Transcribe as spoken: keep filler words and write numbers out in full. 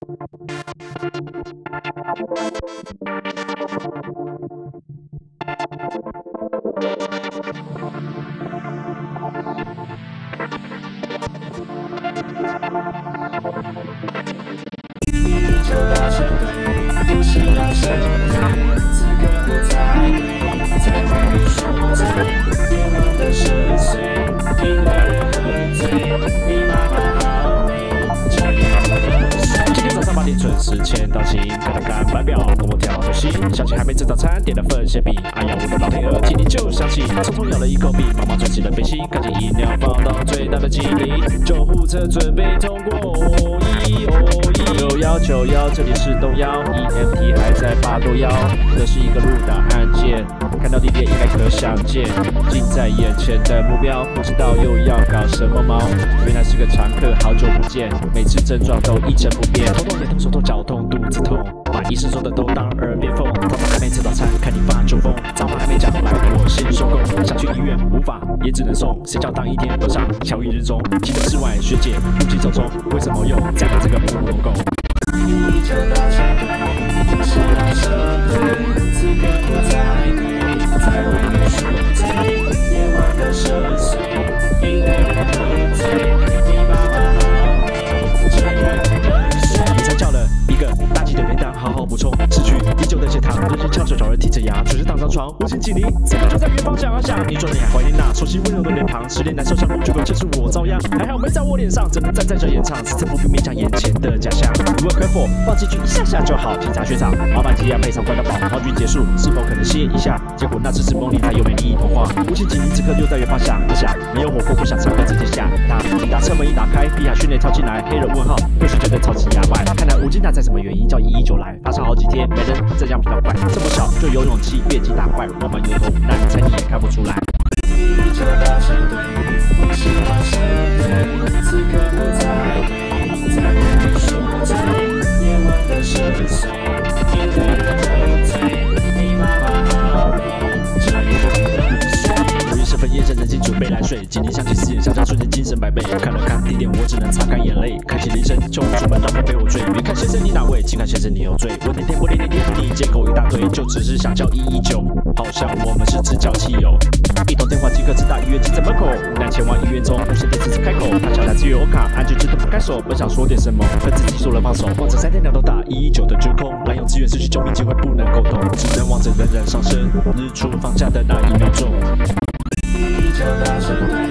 就大声对，不是大声对，此刻不再对，才会你说对，夜晚的深邃，听的人喝醉，你妈妈好美，这夜晚的水。今天早上八点准时签到齐，看了看班表，跟我调着心，想起还没吃早餐，点了份馅饼，哎呀，我的老天鹅，今天就想起，匆匆咬了一口饼，妈妈转起了背心，看见饮料放到最大的机里，救护车准备通过，哦咦哦咦。有幺九幺，这里是东幺 ，E M T 还在八多幺，这是一个路档案件，看到地点应该可想见，近在眼前的目标，不知道又要搞什么毛，原来是个常客，好久不见，每次症状都一成不变，头痛、眼痛、手痛、脚痛、肚子痛，把医生说的都当耳边风，早上还没吃早餐，看你发酒疯，早饭还没讲，来我先收工，想去医院无法，也只能送，谁叫当一天和尚巧一日中，记得室外学姐怒气冲冲，为什么用这样的这个乌龙狗？你就大声对，不是大声对，此刻不再对，才会你说对，夜晚的深邃，听的人喝醉，你妈妈好美，这夜的水。你才叫了一个大鸡腿便当，好好补充，失去已久的血糖，人生翘首找人提着牙，准时躺上床，无心紧邻，此刻就在远方想啊想，你说你还怀念那熟悉温柔的脸庞，失恋难受伤口，结果就是我遭殃，还好没在我脸上，只能站在这演唱，此次不必勉强眼前的假象。如果可否放进去一下下就好，警察学长，麻烦鸡鸭配上关到宝，毛剧结束，是否可能歇一下？结果那只是梦里才有美丽童话，无心紧邻，此刻又在远方想啊想，没有火锅不想唱歌直接下大，打车门一打开，皮海训练跳进来，黑人问号，又是觉得超级哑巴，看来无精打采什么原因叫一一九来，发烧好几天，没人这样比较怪，这么小就有勇气变击打怪，我们有头无奈，猜你也看不出来。你就大声对，不是大声对，此刻不再对，才会你说对，夜晚的深邃，听的人喝醉，你妈妈好美，这夜的水。午夜时分，夜深人静，准备来睡，紧邻响起四眼相交，瞬间精神百倍。看了看地点，我只能擦干眼泪，开启铃声，就出门，让你陪我追。别看先生你哪位，请看先生你有罪。我天天不天天天，你借口一大堆，就只是想叫一一九，好像我们是只交汽油。一通电话即刻直达医院急诊门口，无奈前往医院中，护士电次次开口，他敲打自由卡，安全值得不开手，本想说点什么，可自己说了放手，望着三天两头打一一九的指控，滥用资源失去救命机会，不能沟通，只能望着人人上升，日出放假的那一秒钟。你就大声对。